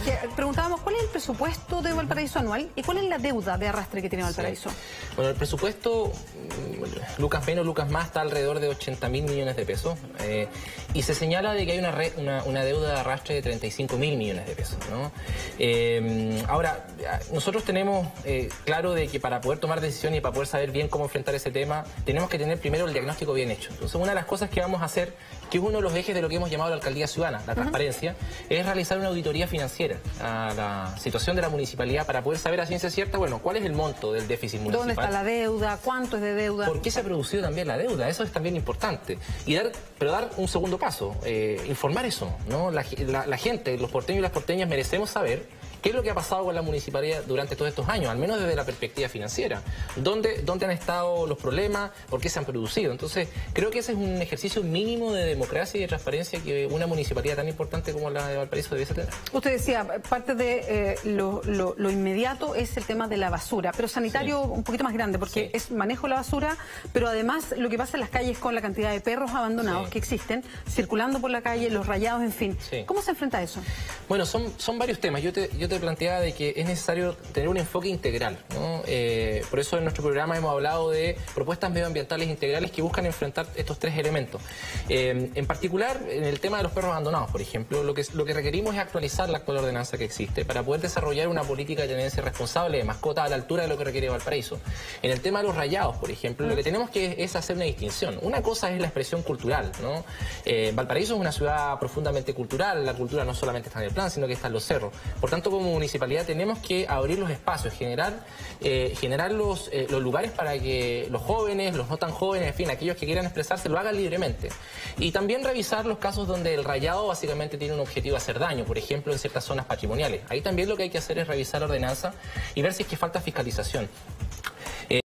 Jorge, preguntábamos cuál es el presupuesto de Valparaíso anual y cuál es la deuda de arrastre que tiene Valparaíso. Sí. Bueno, el presupuesto, Lucas menos, Lucas más, está alrededor de 80.000 millones de pesos. Y se señala de que hay una deuda de arrastre de 35.000 millones de pesos, ¿no? Ahora, nosotros tenemos claro de que para poder tomar decisiones y para poder saber bien cómo enfrentar ese tema, tenemos que tener primero el diagnóstico bien hecho. Entonces, una de las cosas que vamos a hacer, que es uno de los ejes de lo que hemos llamado la alcaldía ciudadana, la transparencia, es realizar una auditoría financiera a la situación de la municipalidad para poder saber a ciencia cierta, bueno, cuál es el monto del déficit municipal. ¿Dónde está la deuda? ¿Cuánto es de deuda? ¿Por qué se ha producido también la deuda? Eso es también importante. Pero dar un segundo paso, informar eso, ¿no? La gente, los porteños y las porteñas merecemos saber qué es lo que ha pasado con la municipalidad durante todos estos años, al menos desde la perspectiva financiera. ¿Dónde han estado los problemas? ¿Por qué se han producido? Entonces, creo que ese es un ejercicio mínimo de democracia y de transparencia que una municipalidad tan importante como la de Valparaíso debiese tener. Usted decía, parte de lo inmediato es el tema de la basura, pero sanitario un poquito más grande, porque es manejo de la basura, pero además lo que pasa en las calles con la cantidad de perros abandonados que existen, circulando por la calle, los rayados, en fin. ¿Cómo se enfrenta a eso? Bueno, son varios temas. Yo te planteaba de que es necesario tener un enfoque integral, ¿no? Por eso en nuestro programa hemos hablado de propuestas medioambientales integrales que buscan enfrentar estos tres elementos. En particular, en el tema de los perros abandonados, por ejemplo, lo que requerimos es actualizar la actual ordenanza que existe para poder desarrollar una política de tenencia responsable de mascotas a la altura de lo que requiere Valparaíso. En el tema de los rayados, por ejemplo, lo que tenemos que es hacer una distinción. Una cosa es la expresión cultural, ¿no? Valparaíso es una ciudad profundamente cultural, la cultura no solamente está en el plan, sino que está en los cerros. Por tanto, como municipalidad tenemos que abrir los espacios, generar los lugares para que los jóvenes, los no tan jóvenes, en fin, aquellos que quieran expresarse, lo hagan libremente. Y también revisar los casos donde el rayado básicamente tiene un objetivo de hacer daño, por ejemplo, en ciertas zonas patrimoniales. Ahí también lo que hay que hacer es revisar la ordenanza y ver si es que falta fiscalización.